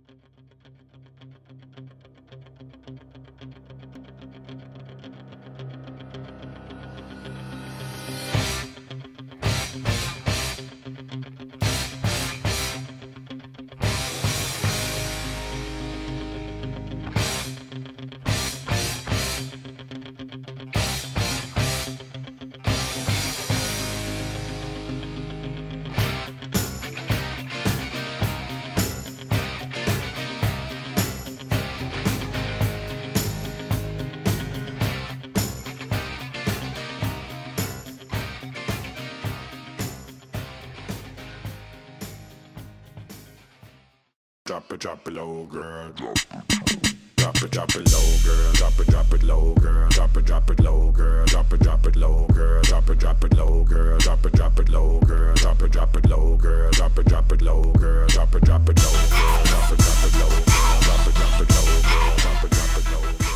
Drop it low, girl. Drop it low, girl. Drop it low, girl. Drop it low, girl. Drop it low, girl. Drop it low, girl. Drop it low, girl. Drop it low, girl. Drop it low, girl. Drop it low, girl. Drop it low, girl. Drop it low, girl. Drop it low, girl. Drop it low, girl.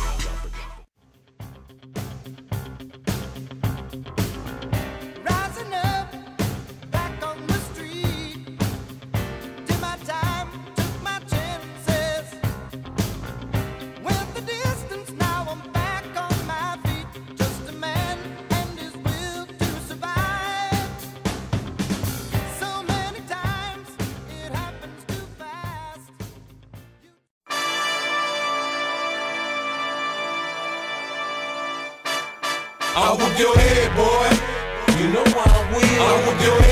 I'll whoop your head, boy. You know I will. I'll whoop your head.